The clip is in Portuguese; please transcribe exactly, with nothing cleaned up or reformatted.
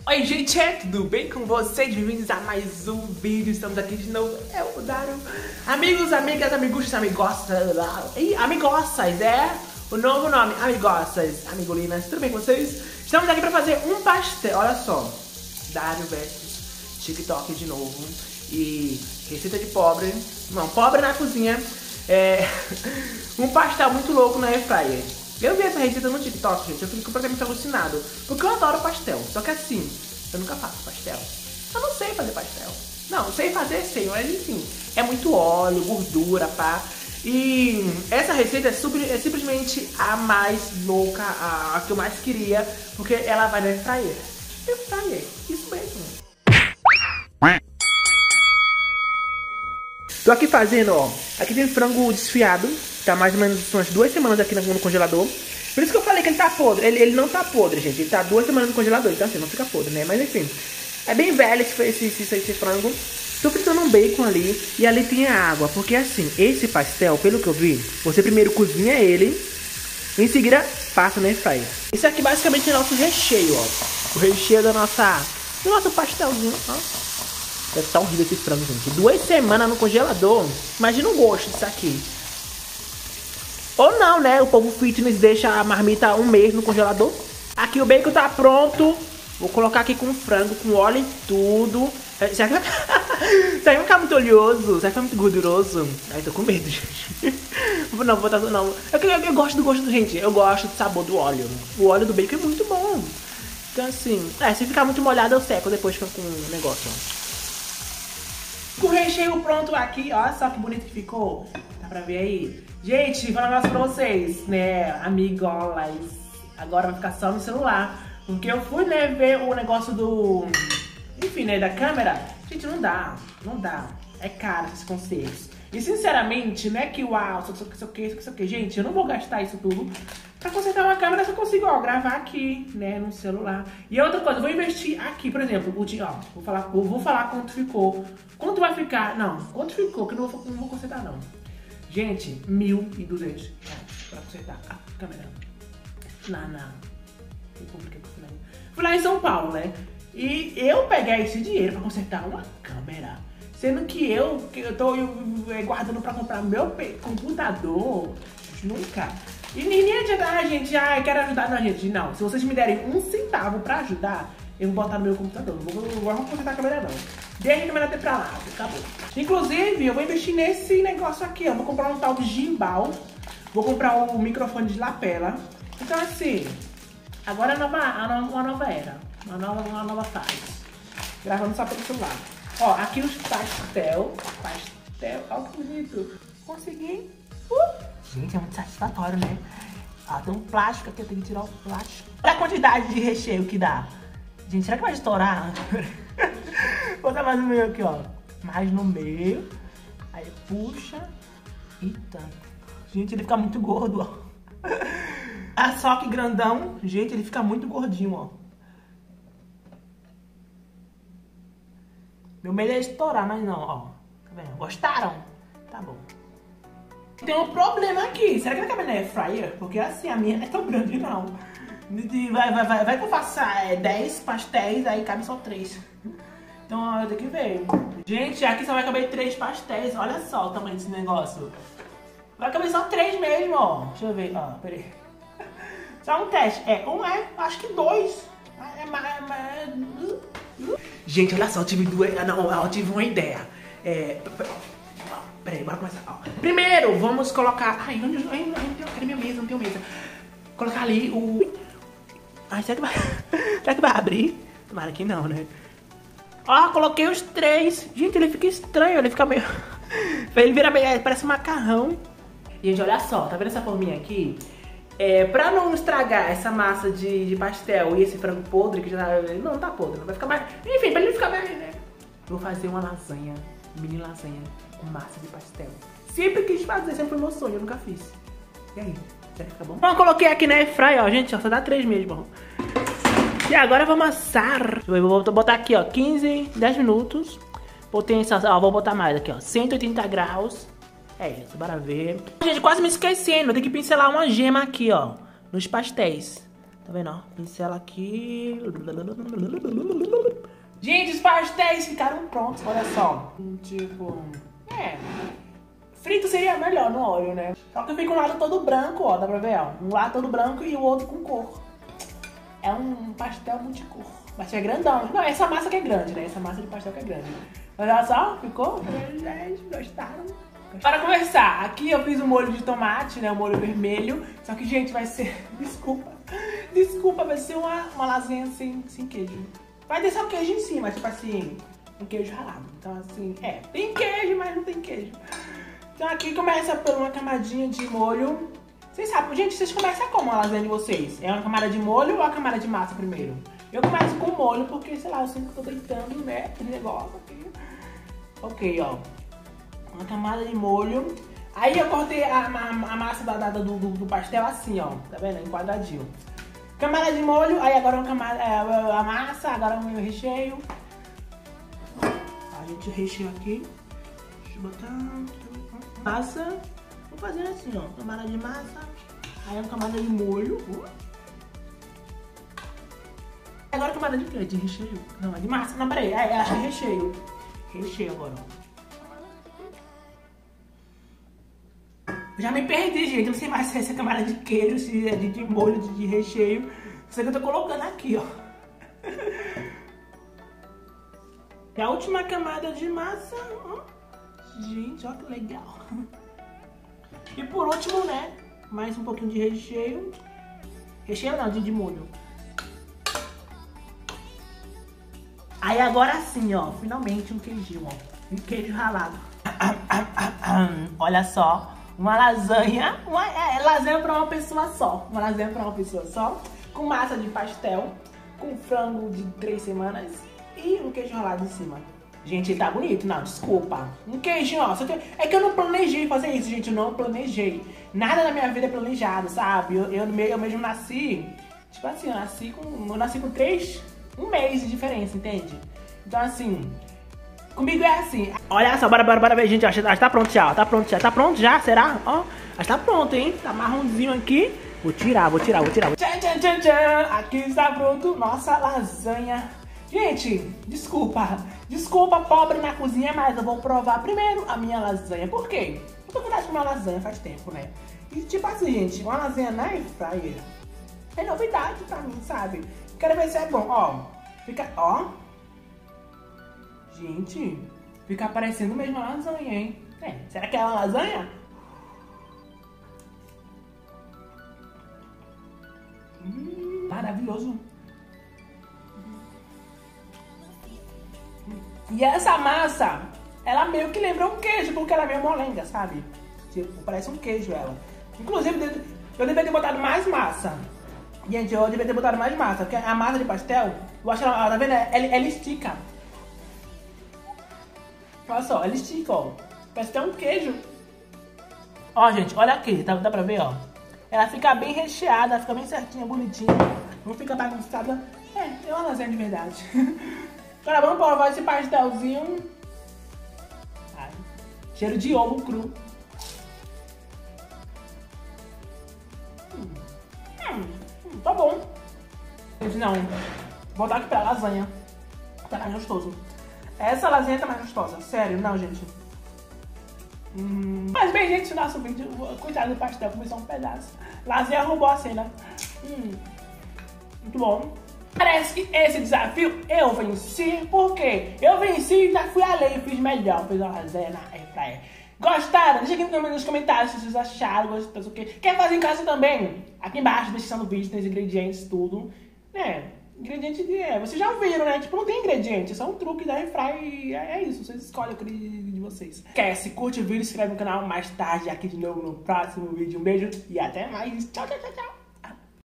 Oi gente, é tudo bem com vocês? Bem-vindos a mais um vídeo, estamos aqui de novo, é o Dario. Amigos, amigas, amiguchos, amigossas, e amigossas, é o novo nome, amigossas, amigolinas, tudo bem com vocês? Estamos aqui pra fazer um pastel, olha só, Dario versus TikTok de novo, e receita de pobre, não, pobre na cozinha, é um pastel muito louco na airfryer. Eu vi essa receita no TikTok, gente, eu fiquei completamente alucinado, porque eu adoro pastel, só que assim, eu nunca faço pastel, eu não sei fazer pastel, não, sei fazer, sei, mas enfim, é muito óleo, gordura, pá, e essa receita é, super, é simplesmente a mais louca, a, a que eu mais queria, porque ela vai na airfryer, airfryer, isso mesmo. Tô aqui fazendo, ó, aqui tem frango desfiado, tá mais ou menos umas duas semanas aqui no congelador. Por isso que eu falei que ele tá podre, ele, ele não tá podre, gente, ele tá duas semanas no congelador, então assim, não fica podre, né, mas enfim. É bem velho esse, esse, esse, esse frango. Tô fritando um bacon ali, e ali tem a água, porque assim, esse pastel, pelo que eu vi, você primeiro cozinha ele, em seguida passa na airfryer. Isso aqui basicamente é o nosso recheio, ó, o recheio da nossa, do nosso pastelzinho, ó. Deve estar horrível esse frango, gente. Duas semanas no congelador. Imagina o gosto disso aqui. Ou não, né? O povo fitness deixa a marmita um mês no congelador. Aqui o bacon tá pronto. Vou colocar aqui com frango, com óleo e tudo. Será que vai ficar, vai ficar muito oleoso? Será que vai ficar muito gorduroso? Ai, tô com medo, gente. Não, vou botar... Não. Eu, eu, eu gosto do gosto do... Gente, eu gosto do sabor do óleo. O óleo do bacon é muito bom. Então assim... É, se ficar muito molhado eu seco. Depois fica com o negócio, ó. Com o recheio pronto aqui, ó, só que bonito que ficou. Dá pra ver aí? Gente, vou falar um negócio pra vocês, né, amigolas. Agora vai ficar só no celular. Porque eu fui, né, ver o negócio do... Enfim, né, da câmera. Gente, não dá, não dá. É caro esses concertos. E sinceramente, não é que uau, isso aqui, isso aqui, isso aqui. Gente, eu não vou gastar isso tudo pra consertar uma câmera se eu consigo, ó, gravar aqui, né, no celular. E outra coisa, eu vou investir aqui, por exemplo, o ó, vou falar, eu vou falar quanto ficou. Quanto vai ficar? Não, quanto ficou, que eu não vou, não vou consertar, não. Gente, mil e duzentos reais pra consertar a câmera. Lá na República que eu fui lá. Fui lá em São Paulo, né? E eu peguei esse dinheiro pra consertar uma câmera. Sendo que eu, que eu tô guardando pra comprar meu computador, nunca. E nem adianta, ah, gente, ah, eu quero ajudar. Não, gente, não. Se vocês me derem um centavo pra ajudar, eu vou botar no meu computador. Não vou, não vou consertar a câmera, não. Deixa a câmera até pra lá, acabou. Inclusive, eu vou investir nesse negócio aqui, ó. Vou comprar um tal de gimbal. Vou comprar um microfone de lapela. Então, assim, agora é a nova, a nova, uma nova era. Uma nova, uma nova fase. Gravando só pelo celular. Ó, aqui os pastel. Pastel. Olha que bonito. Consegui. Uh! Gente, é muito satisfatório, né? Ó, tem um plástico aqui, eu tenho que tirar o plástico. Olha a quantidade de recheio que dá. Gente, será que vai estourar? Vou botar mais no meio aqui, ó. Mais no meio. Aí puxa. Eita. Gente, ele fica muito gordo, ó. Ah, só que grandão. Gente, ele fica muito gordinho, ó. Meu medo é estourar, mas não, ó. Tá vendo? Gostaram? Tá bom. Tem um problema aqui. Será que vai caber na airfryer? Porque assim, a minha não é tão grande, não. Vai, vai, vai, vai que eu faça é, dez pastéis, aí cabe só três. Então, ó, eu tenho que ver. Gente, aqui só vai caber três pastéis. Olha só o tamanho desse negócio. Vai caber só três mesmo, ó. Deixa eu ver, ó, peraí. Só um teste. É, um é, acho que dois. É mais... É, gente, olha só, eu tive duas... Não, eu tive uma ideia. É... Peraí, bora começar. Ó. Primeiro, vamos colocar... Ai, não, não, não, não, cadê minha mesa? Não tenho mesa. Colocar ali o... Ai, será que vai... será que vai abrir? Tomara que não, né? Ó, coloquei os três. Gente, ele fica estranho, ele fica meio... ele vira meio... Parece um macarrão. Gente, olha só, tá vendo essa forminha aqui? É, pra não estragar essa massa de, de pastel e esse frango podre, que já tá... Não, tá podre, não vai ficar mais... Enfim, pra ele não ficar mais, né? Vou fazer uma lasanha, mini lasanha, com massa de pastel. Sempre quis fazer, sempre foi meu sonho, eu nunca fiz. E aí, será que fica bom? Então, eu coloquei aqui na airfryer, ó, gente, ó, só dá três mesmo, ó. E agora eu vou amassar. Eu vou botar aqui, ó, quinze, dez minutos. Potência, ó, vou botar mais aqui, ó, cento e oitenta graus. É isso, bora ver. Gente, quase me esquecendo, eu tenho que pincelar uma gema aqui, ó, nos pastéis. Tá vendo, ó? Pincela aqui. Gente, os pastéis ficaram prontos, olha só. Tipo, é... frito seria melhor no óleo, né? Só que fica um lado todo branco, ó, dá pra ver, ó. Um lado todo branco e o outro com cor. É um pastel multicor. Mas é grandão. Não, essa massa que é grande, né? Essa massa de pastel que é grande. Mas olha só, ficou? Eles gostaram. Para começar, aqui eu fiz um molho de tomate, né? Um molho vermelho. Só que, gente, vai ser... Desculpa. Desculpa, vai ser uma, uma lasanha sem, sem queijo. Vai ter só queijo em cima, tipo assim, um queijo ralado. Então, assim, é, tem queijo, mas não tem queijo. Então aqui começa por uma camadinha de molho. Vocês sabem, gente, vocês começam como a lasanha de vocês? É uma camada de molho ou a camada de massa primeiro? Eu começo com molho porque, sei lá, eu sempre tô deitando, né, aquele negócio aqui. Ok, ó. Uma camada de molho. Aí eu cortei a, a, a massa da, da, do, do, do pastel assim, ó. Tá vendo? Em quadradinho. Camada de molho, aí agora uma camada, é, a massa, agora o recheio. A gente recheia aqui. Deixa eu botar... Massa. Vou fazer assim, ó. Camada de massa. Aí uma camada de molho. Agora camada de quê? De recheio. Não, é de massa. Não, peraí. É, acho que é recheio. Recheio agora, ó. Já me perdi, gente. Não sei mais se é essa camada de queijo, se é de, de molho, de, de recheio. Isso que eu tô colocando aqui, ó. E a última camada de massa. Ó. Gente, olha que legal. E por último, né? Mais um pouquinho de recheio. Recheio não, de, de molho. Aí agora sim, ó. Finalmente um queijinho, ó. Um queijo ralado. Olha só. Uma lasanha, uma, é, lasanha pra uma pessoa só. Uma lasanha pra uma pessoa só. Com massa de pastel, com frango de três semanas e um queijo ralado em cima. Gente, tá bonito? Não, desculpa. Um queijinho, ó. Tem... É que eu não planejei fazer isso, gente. Eu não planejei. Nada na minha vida é planejado, sabe? Eu, eu, eu mesmo nasci... Tipo assim, eu nasci com... Eu nasci com três... Um mês de diferença, entende? Então, assim... Comigo é assim. Olha só, bora, bora, bora ver, gente. Acho que tá pronto já, ó. Tá pronto já. Tá pronto já? Será? Ó, acho que tá pronto, hein? Tá marronzinho aqui. Vou tirar, vou tirar, vou tirar. Tchan, tchan, tchan, tchan. Aqui está pronto nossa lasanha. Gente, desculpa. Desculpa, pobre na cozinha, mas eu vou provar primeiro a minha lasanha. Por quê? Eu tô com vontade de comer uma lasanha faz tempo, né? E tipo assim, gente, uma lasanha na air fryer é novidade pra mim, sabe? Quero ver se é bom. Ó, fica... Ó. Gente, fica parecendo mesmo uma lasanha, hein? É, será que é uma lasanha? Hum, maravilhoso. E essa massa, ela meio que lembra um queijo, porque ela é meio molenga, sabe? Tipo, parece um queijo ela. Inclusive, eu deveria ter botado mais massa. Gente, eu deveria ter botado mais massa, porque a massa de pastel, eu acho que ela, tá vendo? Ela, ela estica. Olha só, ela estica, ó. Parece que é um queijo. Ó, gente, olha aqui, tá, dá pra ver, ó. Ela fica bem recheada, fica bem certinha, bonitinha. Não fica bagunçada. É, é uma lasanha de verdade. Agora vamos provar esse pastelzinho. Ai, cheiro de ovo cru. Hum, hum, hum, tá bom. Gente, não. Vou voltar aqui pra lasanha. Tá mais gostoso. Essa lasanha tá mais gostosa. Sério, não, gente. Hum. Mas bem, gente, nosso vídeo. Cuidado do pastel, começou um pedaço. Lasanha roubou a cena. Hum. Muito bom. Parece que esse desafio eu venci. Por quê? Eu venci e já fui além. Fiz melhor. Fiz uma lasanha na air fryer. Gostaram? Deixa aqui nos comentários se vocês acharam. Gostaram, o quê? Quer fazer em casa também? Aqui embaixo, descrição do vídeo, tem os ingredientes, tudo. É. Ingrediente de... É, vocês já viram, né? Tipo, não tem ingrediente, é só um truque da air fryer e é isso, vocês escolhem o que de vocês. Esquece, curte o vídeo, se inscreve no canal mais tarde aqui de novo no próximo vídeo. Um beijo e até mais. Tchau, tchau, tchau, tchau.